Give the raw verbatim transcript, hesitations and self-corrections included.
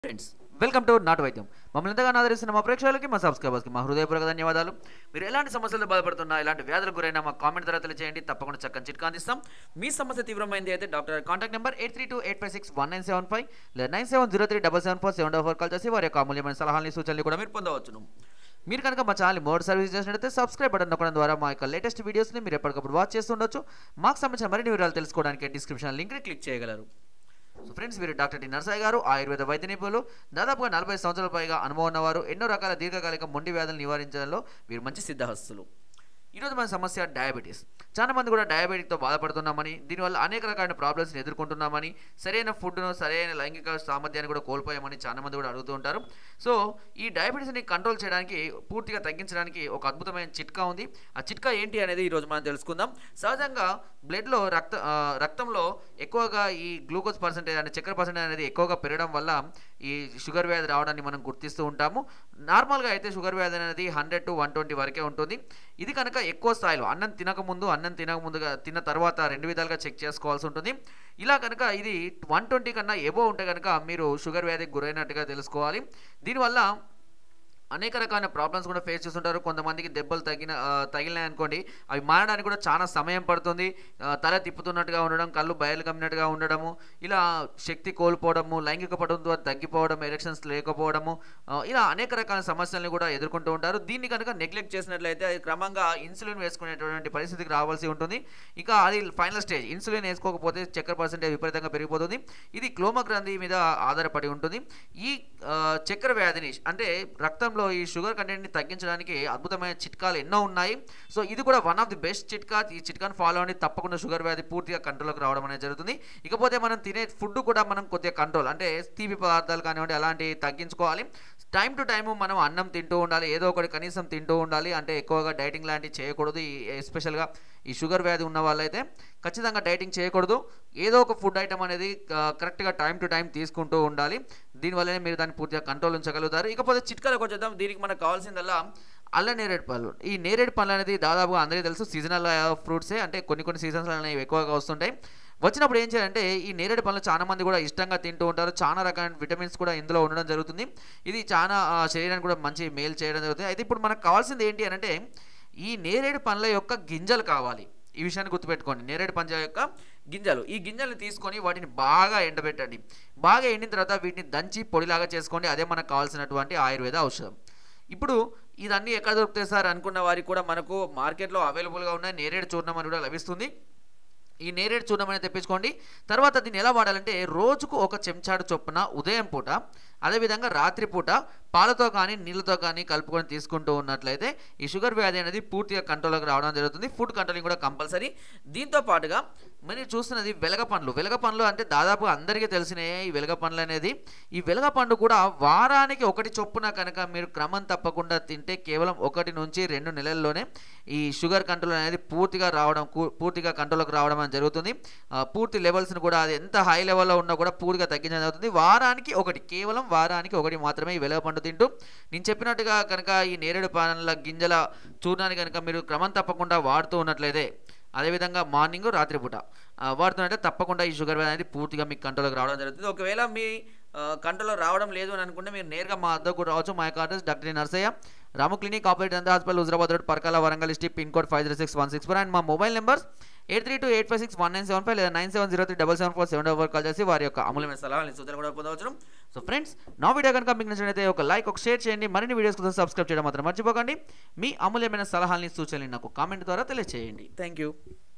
Friends welcome to నాటు వైద్యం. మమ్మల్ని ఎంతగానో ఆదరిస్తున్న మా ప్రేక్షకులకి, మా సబ్స్క్రైబర్స్కి మా హృదయపూర్వక ధన్యవాదాలు. మీరు ఎలాంటి సమస్యలతో బాధపడుతున్నా, ఎలాంటి వ్యాధులకు గురైనా మా కామెంట్ ద్వారా తెలియజేయండి. తప్పకుండా చక్కని చిట్కా అందిస్తాం. మీ సమస్య తీవ్రమైంది అయితే doctor contact number eight three two eight five six one nine seven five లేదా nine seven zero three double seven four seven double four call చేసి వారి యొక్క అమూల్యమైన సలహాలని, సూచనలు కూడా మీరు పొందవచ్చును. మీరు కనుక మా ఛానల్ మోడ్ సర్వీస్ చేసినట్లయితే సబ్స్క్రైబ్ బటన్ నొక్కడం ద్వారా మా యొక్క లేటెస్ట్ వీడియోస్ని మీరు ఎప్పటికప్పుడు వాచ్ చేస్తుండొచ్చు. మాకు సంబంధించిన మరిన్ని వివరాలు తెలుసుకోవడానికి డిస్క్రిప్షన్ లింక్ని క్లిక్ చేయగలరు. సో ఫ్రెండ్స్, వీరు డాక్టర్ టి నరసయ్య గారు, ఆయుర్వేద వైద్య నిపుణులు. దాదాపుగా నలభై సంవత్సరాల పైగా అనుభవం ఉన్నవారు. ఎన్నో రకాల దీర్ఘకాలిక మొండి వ్యాధులు నివారించడంలో వీరు మంచి సిద్ధహస్తులు. ఈరోజు మన సమస్య డయాబెటీస్. చాలా మంది కూడా డయాబెటిక్తో బాధపడుతున్నామని, దీనివల్ల అనేక రకాల ప్రాబ్లమ్స్ని ఎదుర్కొంటున్నామని, సరైన ఫుడ్ను, సరైన లైంగిక సామర్థ్యాన్ని కూడా కోల్పోయామని చాలా మంది కూడా అడుగుతూ ఉంటారు. సో ఈ డయాబెటీస్ని కంట్రోల్ చేయడానికి, పూర్తిగా తగ్గించడానికి ఒక అద్భుతమైన చిట్కా ఉంది. ఆ చిట్కా ఏంటి అనేది ఈరోజు మనం తెలుసుకుందాం. సహజంగా బ్లడ్లో రక్త రక్తంలో ఎక్కువగా ఈ గ్లూకోజ్ పర్సెంటేజ్ అంటే చక్కెర పర్సెంటేజ్ అనేది ఎక్కువగా పెరగడం వల్ల ఈ షుగర్ వ్యాధి రావడాన్ని మనం గుర్తిస్తూ ఉంటాము. నార్మల్గా అయితే షుగర్ వ్యాధి అనేది హండ్రెడ్ టు వన్ ట్వంటీ వరకే ఉంటుంది. ఇది కనుక ఎక్కువ స్థాయిలో అన్నం తినకముందు, అన్నం తినకముందుగా తిన్న తర్వాత రెండు విధాలుగా చెక్ చేసుకోవాల్సి ఉంటుంది. ఇలా కనుక ఇది వన్ ట్వంటీ కన్నా ఎబో ఉంటే కనుక మీరు షుగర్ వ్యాధికి గురైనట్టుగా తెలుసుకోవాలి. దీనివల్ల అనేక రకాల ప్రాబ్లమ్స్ కూడా ఫేస్ చేస్తుంటారు. కొంతమందికి దెబ్బలు తగిన తగిలినాయి అనుకోండి, అవి మారడానికి కూడా చాలా సమయం పడుతుంది. తల తిప్పుతున్నట్టుగా ఉండడం, కళ్ళు బయలు కమ్మినట్టుగా ఉండడము, ఇలా శక్తి కోల్పోవడము, లైంగిక పటం ద్వారా తగ్గిపోవడం, ఎరెక్షన్స్ లేకపోవడము, ఇలా అనేక రకాల సమస్యలను కూడా ఎదుర్కొంటూ ఉంటారు. దీన్ని కనుక నెగ్లెక్ట్ చేసినట్లయితే అది క్రమంగా ఇన్సులిన్ వేసుకునేటువంటి పరిస్థితికి రావాల్సి ఉంటుంది. ఇక అది ఫైనల్ స్టేజ్. ఇన్సులిన్ వేసుకోకపోతే చక్కెర పర్సెంటేజ్ విపరీతంగా పెరిగిపోతుంది. ఇది క్లోమ గ్రంథి మీద ఆధారపడి ఉంటుంది. ఈ చక్కెర వ్యాధిని అంటే రక్తంలో ఈ షుగర్ కంటెంట్ని తగ్గించడానికి అద్భుతమైన చిట్కాలు ఎన్నో ఉన్నాయి. సో ఇది కూడా వన్ ఆఫ్ ది బెస్ట్ చిట్కా. ఈ చిట్కాను ఫాలో అని తప్పకుండా షుగర్ వ్యాధి పూర్తిగా కంట్రోల్లోకి రావడం అనేది జరుగుతుంది. ఇకపోతే మనం తినే ఫుడ్ కూడా మనం కొద్దిగా కంట్రోల్, అంటే తీపి పదార్థాలు కానివ్వండి అలాంటివి తగ్గించుకోవాలి. టైం టు టైము మనం అన్నం తింటూ ఉండాలి, ఏదో ఒకటి కనీసం తింటూ ఉండాలి. అంటే ఎక్కువగా డైటింగ్ లాంటివి చేయకూడదు. ఎస్పెషల్గా ఈ షుగర్ వ్యాధి ఉన్న వాళ్ళైతే ఖచ్చితంగా డైటింగ్ చేయకూడదు. ఏదో ఒక ఫుడ్ ఐటమ్ అనేది కరెక్ట్గా టైం టు టైం తీసుకుంటూ ఉండాలి. దీనివల్లనే మీరు దాన్ని పూర్తిగా కంట్రోల్ ఉంచగలుగుతారు. ఇకపోతే చిట్కాలకు వచ్చేద్దాం. దీనికి మనకు కావాల్సిందల్లా అల్ల నేరేడు పళ్ళు. ఈ నేరేడు పళ్ళు అనేది దాదాపుగా అందరికీ తెలుసు, సీజనల్ ఫ్రూట్సే. అంటే కొన్ని కొన్ని సీజన్స్ అనేవి ఎక్కువగా వస్తుంటాయి. వచ్చినప్పుడు ఏం చేయాలంటే ఈ నేరేడు పళ్ళు చాలా మంది కూడా ఇష్టంగా తింటూ ఉంటారు. చాలా రకాల విటమిన్స్ కూడా ఇందులో ఉండడం జరుగుతుంది. ఇది చాలా శరీరానికి కూడా మంచి మేలు చేయడం జరుగుతుంది. అయితే ఇప్పుడు మనకు కావాల్సింది ఏంటి అని అంటే ఈ నేరేడు పండ్ల యొక్క గింజలు కావాలి. ఈ విషయాన్ని గుర్తుపెట్టుకోండి. నేరేడు పండ్ల యొక్క గింజలు, ఈ గింజల్ని తీసుకొని వాటిని బాగా ఎండబెట్టండి. బాగా ఎండిన తర్వాత వీటిని దంచి పొడిలాగా చేసుకోండి. అదే మనకు కావాల్సినటువంటి ఆయుర్వేద ఔషధం. ఇప్పుడు ఇదన్నీ ఎక్కడ దొరుకుతాయి సార్ అనుకున్న వారికి కూడా మనకు మార్కెట్లో అవైలబుల్గా ఉన్నాయి. నేరేడు చూర్ణం అని కూడా లభిస్తుంది. ఈ నేరేడు చూర్ణం అనేది తెప్పించుకోండి. తర్వాత దీన్ని ఎలా వాడాలంటే రోజుకు ఒక చెంచాడు చొప్పున ఉదయం పూట, అదేవిధంగా రాత్రిపూట పాలతో కానీ నీళ్ళతో కానీ కలుపుకొని తీసుకుంటూ ఉన్నట్లయితే ఈ షుగర్ వ్యాధి అనేది పూర్తిగా కంట్రోల్లోకి రావడం జరుగుతుంది. ఫుడ్ కంట్రోలింగ్ కూడా కంపల్సరీ. దీంతో పాటుగా మీరు చూస్తున్నది వెలగ పండ్లు. వెలగ పండ్లు అంటే దాదాపు అందరికీ తెలిసినాయే ఈ వెలగ పండ్లు అనేది. ఈ వెలగ పండు కూడా వారానికి ఒకటి చొప్పున కనుక మీరు క్రమం తప్పకుండా తింటే కేవలం ఒకటి నుంచి రెండు నెలల్లోనే ఈ షుగర్ కంట్రోల్ అనేది పూర్తిగా రావడం పూర్తిగా కంట్రోల్లోకి రావడం అనేది జరుగుతుంది. పూర్తి లెవెల్స్ని కూడా అది ఎంత హై లెవెల్లో ఉన్నా కూడా పూర్తిగా తగ్గించడం జరుగుతుంది. వారానికి ఒకటి, కేవలం వారానికి ఒకటి మాత్రమే ఈ వెలగ పండు తింటూ నేను చెప్పినట్టుగా కనుక ఈ నేరేడు పండ్ల గింజల చూర్ణాన్ని కనుక మీరు క్రమం తప్పకుండా వాడుతూ ఉన్నట్లయితే, అదేవిధంగా మార్నింగ్ రాత్రిపూట వాడుతున్నట్టే తప్పకుండా ఈ షుగర్ వ్యాధి అనేది పూర్తిగా మీకు కంట్రోల్కి రావడం జరుగుతుంది. ఒకవేళ మీ కంట్రోల్లో రావడం లేదు అని అనుకుంటే మీరు నేరుగా మా వద్దకు కూడా రావచ్చు. మా యొక్క address doctor T Narasayya, Ramu clinic, operate దంత hospital, Huzurabad road, Parakala, Warangal district, pin code five zero six one six four. And మా mobile numbers eight three two eight five six one nine seven five లేదా nine seven zero three double seven four seven double call చేసి వారి యొక్క అమూల్యమైన సలహాలను, సూచనలు కూడా పొందవచ్చు. సో ఫ్రెండ్స్, నా వీడియో కనుక మీకు నచ్చినట్లయితే ఒక లైక్, ఒక షేర్ చేయండి. మరిన్ని వీడియోస్ కోసం సబ్స్క్రైబ్ చేయడం మాత్రం మర్చిపోకండి. మీ అమూల్యమైన సలహాలని, సూచనలు నాకు కామెంట్ ద్వారా తెలియజేయండి. Thank you.